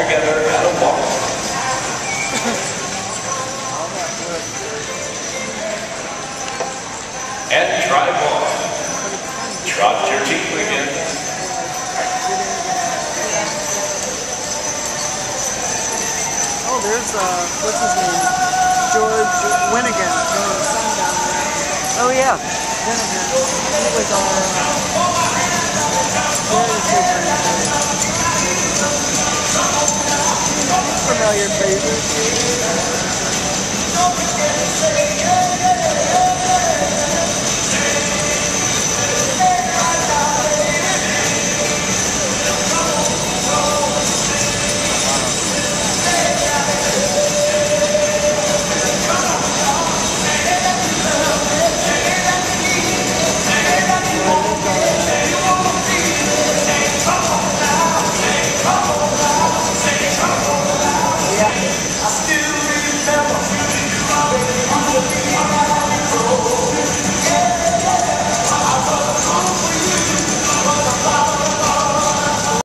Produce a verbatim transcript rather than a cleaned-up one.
together at a walk. And try one. Trot your team again. Oh, there's, uh, what's his name? George Winnigan. There's a son down there. Oh, yeah. Winnigan. He was our, uh, very familiar faces.